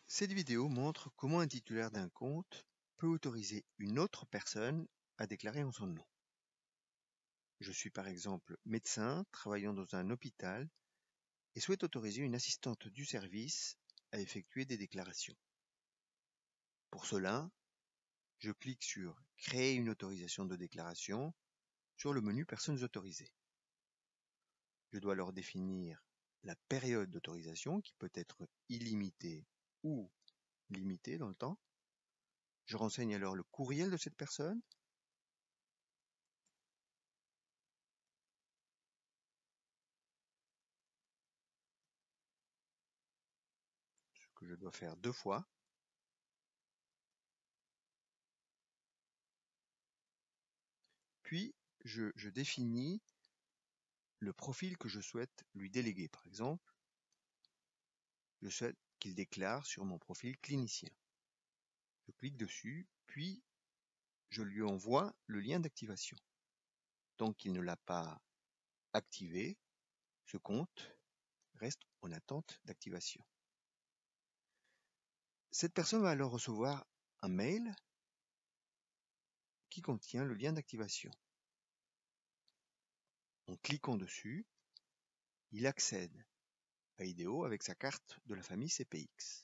Cette vidéo montre comment un titulaire d'un compte peut autoriser une autre personne à déclarer en son nom. Je suis par exemple médecin travaillant dans un hôpital et souhaite autoriser une assistante du service à effectuer des déclarations. Pour cela, je clique sur « Créer une autorisation de déclaration » sur le menu « Personnes autorisées ». Je dois alors définir la période d'autorisation qui peut être illimitée ou limitée dans le temps. Je renseigne alors le courriel de cette personne. Ce que je dois faire 2 fois. Puis, je définis le profil que je souhaite lui déléguer. Par exemple, je souhaite qu'il déclare sur mon profil clinicien. Je clique dessus, puis je lui envoie le lien d'activation. Tant qu'il ne l'a pas activé, ce compte reste en attente d'activation. Cette personne va alors recevoir un mail qui contient le lien d'activation. En cliquant dessus, il accède à IDEO avec sa carte de la famille CPX.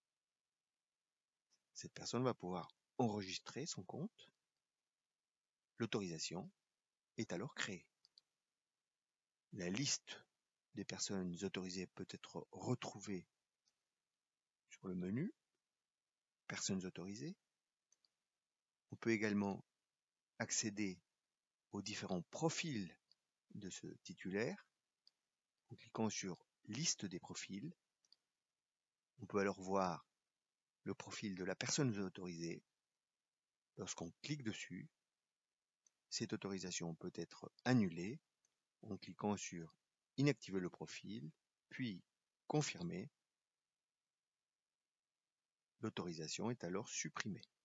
Cette personne va pouvoir enregistrer son compte. L'autorisation est alors créée. La liste des personnes autorisées peut être retrouvée sur le menu « Personnes autorisées ». On peut également accéder aux différents profils de ce titulaire en cliquant sur « Liste des profils ». On peut alors voir le profil de la personne autorisée. Lorsqu'on clique dessus, cette autorisation peut être annulée en cliquant sur « Inactiver le profil », puis « Confirmer ». L'autorisation est alors supprimée.